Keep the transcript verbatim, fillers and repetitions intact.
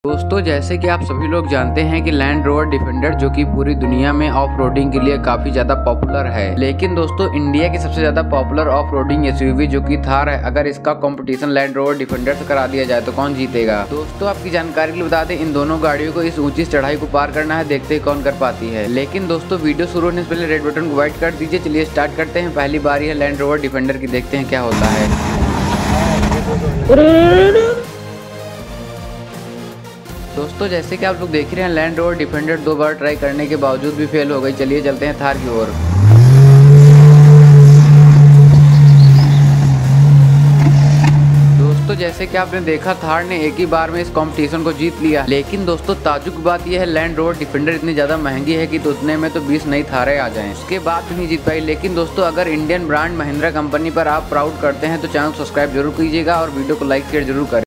दोस्तों, जैसे कि आप सभी लोग जानते हैं कि लैंड रोवर डिफेंडर जो कि पूरी दुनिया में ऑफ रोडिंग के लिए काफी ज्यादा पॉपुलर है, लेकिन दोस्तों इंडिया की सबसे ज्यादा पॉपुलर ऑफ रोडिंग एसयूवी जो कि थार है, अगर इसका कंपटीशन लैंड रोवर डिफेंडर से करा दिया जाए तो कौन जीतेगा। दोस्तों आपकी जानकारी के लिए बता दें, इन दोनों गाड़ियों को इस ऊंची चढ़ाई को पार करना है, देखते हैं कौन कर पाती है। लेकिन दोस्तों वीडियो शुरू होने से पहले रेड बटन को व्हाइट कर दीजिए। चलिए स्टार्ट करते हैं। पहली बारी है लैंड रोवर डिफेंडर की, देखते हैं क्या होता है। दोस्तों जैसे कि आप लोग देख रहे हैं, लैंड रोवर डिफेंडर दो बार ट्राई करने के बावजूद भी फेल हो गई। चलिए चलते हैं थार की ओर। दोस्तों जैसे कि आपने देखा, थार ने एक ही बार में इस कंपटीशन को जीत लिया। लेकिन दोस्तों ताजुब की बात यह है, लैंड रोवर डिफेंडर इतनी ज्यादा महंगी है कि तो उतने में तो बीस नई थारें आ जाएं, उसके बाद भी नहीं जीत पाई। लेकिन दोस्तों अगर इंडियन ब्रांड महिंद्रा कंपनी पर आप प्राउड करते हैं तो चैनल सब्सक्राइब जरूर कीजिएगा और वीडियो को लाइक शेयर जरूर करें।